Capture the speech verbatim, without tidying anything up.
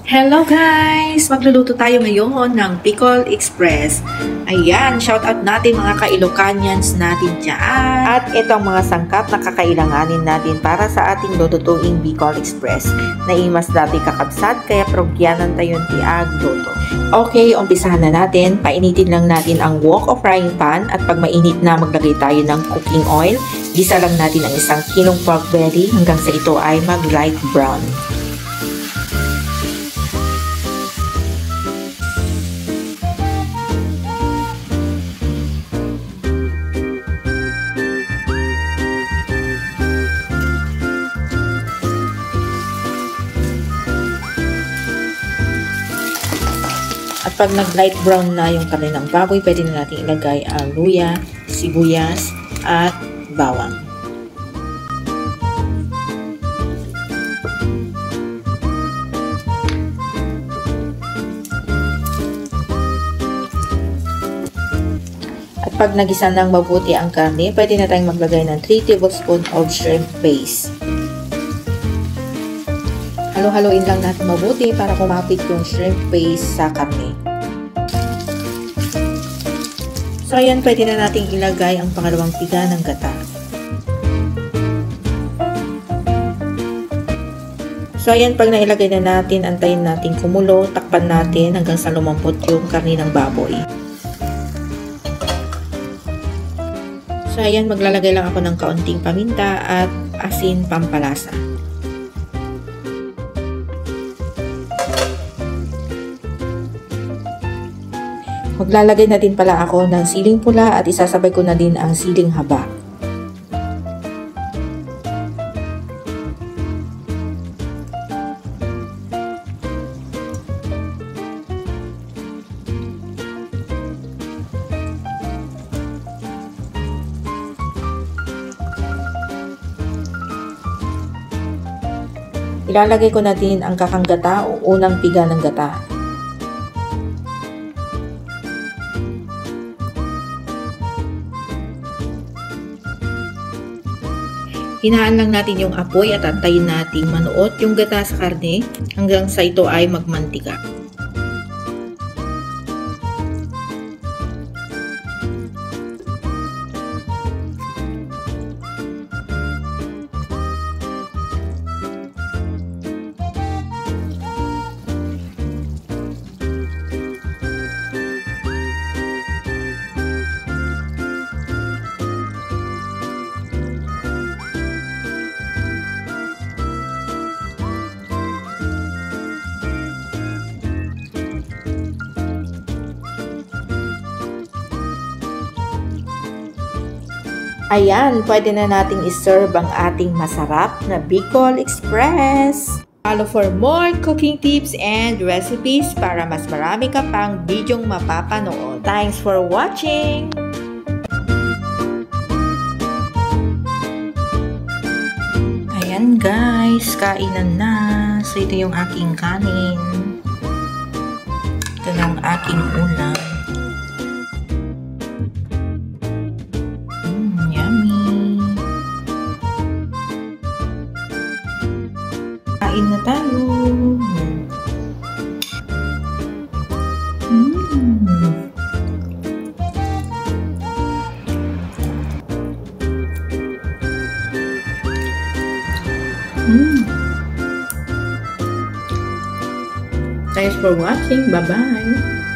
Hello guys! Magluluto tayo ngayon ng Bicol Express. Ayan, shout out natin mga ka-Ilocanians natin dyan. At ito ang mga sangkap na kakailanganin natin para sa ating lulutuing Bicol Express. Naimas dati kakabsat, kaya progyanan tayo ti agluto. Okay, umpisahan na natin. Painitin lang natin ang wok o frying pan at pag mainit na maglagay tayo ng cooking oil. Gisa lang natin ang isang kilong pork belly hanggang sa ito ay mag light brown. At pag nag-light brown na yung karne ng baboy, pwede na natin ilagay ang luya, sibuyas, at bawang. At pag nagisa ng mabuti ang karne, pwede na tayong maglagay ng three tablespoons of shrimp paste. Halo-haloin lang natin mabuti para kumapit yung shrimp paste sa karne. So, ayan, pwede na natin ilagay ang pangalawang piga ng gata. So, ayan, pag nailagay na natin, antayin natin kumulo, takpan natin hanggang sa lumampot yung karne ng baboy. So, ayan, maglalagay lang ako ng kaunting paminta at asin pampalasa. Maglalagay na din pala ako ng siling pula at isasabay ko na din ang siling haba. Ilalagay ko na din ang kakang gata o unang piga ng gata. Hinaan lang natin yung apoy at antayin nating manuot yung gata sa karne hanggang sa ito ay magmantika. Ayan, pwede na nating iserve ang ating masarap na Bicol Express. Follow for more cooking tips and recipes para mas marami ka pang bidyong mapapanood. Thanks for watching! Ayan guys, kainan na. So ito yung aking kanin. Ito na ang aking ulam. Kain na tayo. Mm. Mm. Thanks for watching. Bye-bye.